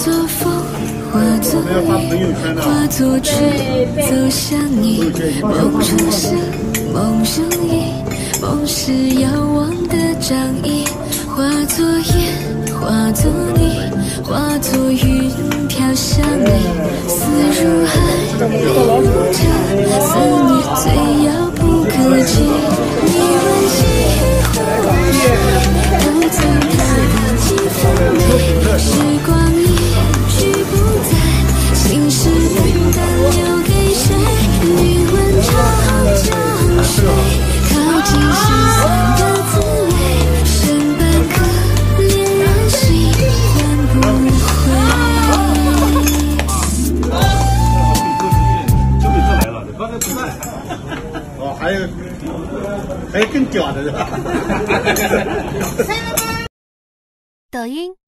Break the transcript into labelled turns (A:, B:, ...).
A: 作风，化作雨，化作春，走向你。梦初醒，梦如影，梦是遥望的掌印。化作烟，化作泥，化作云飘向你。思如海，梦如潮，思念最遥不可及。你问西湖都曾看几分美，时光一去不再，心事等等留给谁？你问长江水，靠近心酸的滋味，深半颗恋人心换不回。
B: 就你这来了，你刚才不在。哦，还有更屌的是吧？
C: 抖音。